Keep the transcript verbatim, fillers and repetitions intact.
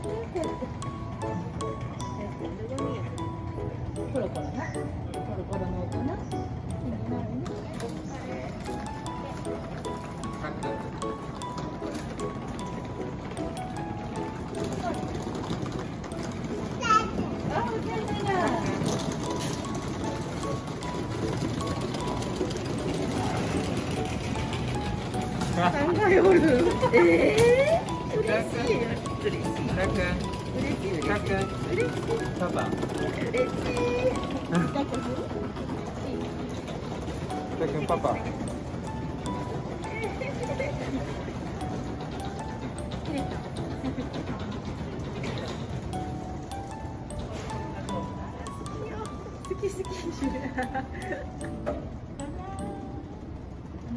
コロコロな、コロコロの音な。考えおる。ええー、嬉しい。嬉しい。 たっくん。 嬉しい。 たっくん。 嬉しい。 パパ。 嬉しい。たっくん、パパ。 好き好き。